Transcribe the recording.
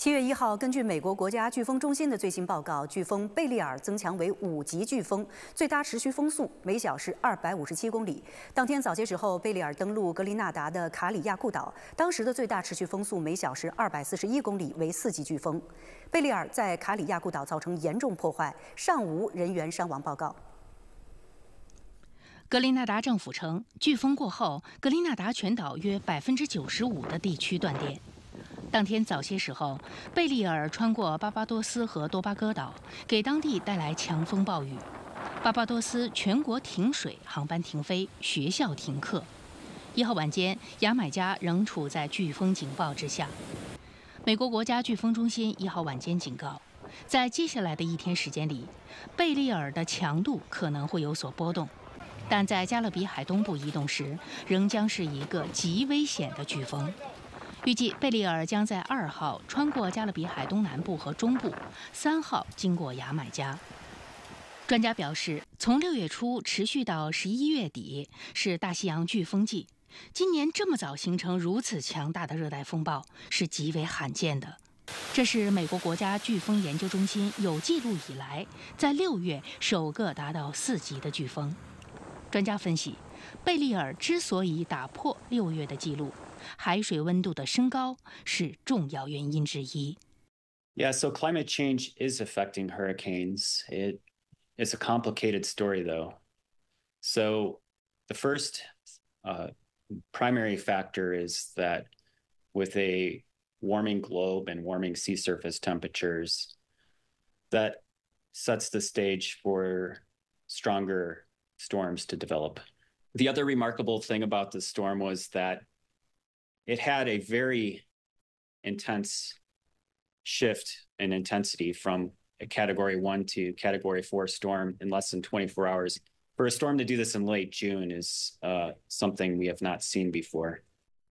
7月1号，根据美国国家飓风中心的最新报告，飓风贝利尔增强为5级飓风，最大持续风速每小时257公里。当天早些时候，贝利尔登陆格林纳达的卡里亚库岛，当时的最大持续风速每小时241公里，为4级飓风。贝利尔在卡里亚库岛造成严重破坏，尚无人员伤亡报告。 格林纳达政府称，飓风过后，格林纳达全岛约95%的地区断电。当天早些时候，贝利尔穿过巴巴多斯和多巴哥岛，给当地带来强风暴雨。巴巴多斯全国停水，航班停飞，学校停课。1号晚间，牙买加仍处在飓风警报之下。美国国家飓风中心1号晚间警告，在接下来的1天时间里，贝利尔的强度可能会有所波动，但在加勒比海东部移动时，仍将是一个极危险的飓风。预计贝利尔将在2号穿过加勒比海东南部和中部，3号经过牙买加。专家表示，从6月初持续到11月底是大西洋飓风季，今年这么早形成如此强大的热带风暴是极为罕见的。这是美国国家飓风研究中心有记录以来在6月首个达到4级的飓风。专家分析，贝利尔之所以打破6月的记录，海水温度的升高是重要原因之一。 Yeah, so climate change is affecting hurricanes. It's a complicated story, though. So the first primary factor is that with a warming globe and warming sea surface temperatures, that sets the stage for stronger storms to develop. The other remarkable thing about the storm was that it had a very intense shift in intensity from a Category 1 to Category 4 storm in less than 24 hours. For a storm to do this in late June is something we have not seen before.